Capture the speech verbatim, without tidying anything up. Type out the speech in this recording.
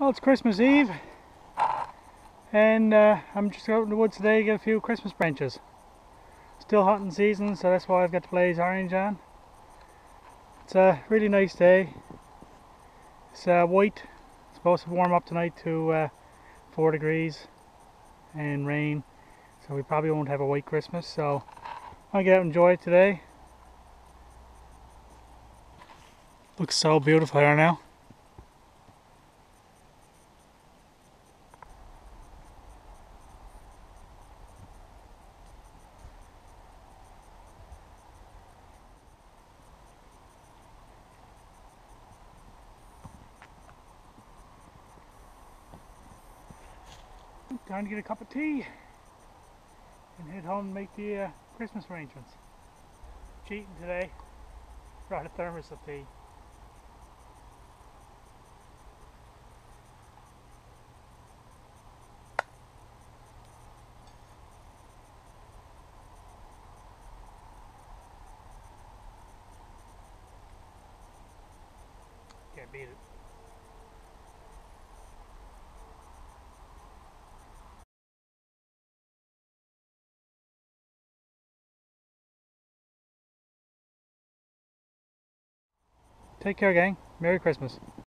Well, it's Christmas Eve, and uh, I'm just out in the woods today to get a few Christmas branches. Still hunting season, so that's why I've got the Blaze Orange on. It's a really nice day. It's uh, white. It's supposed to warm up tonight to uh, four degrees and rain, so we probably won't have a white Christmas. So I'll get out and enjoy it today. Looks so beautiful here now. Time to get a cup of tea and head home and make the uh, Christmas arrangements. Cheating today. Brought a thermos of tea. Can't beat it. Take care, gang. Merry Christmas.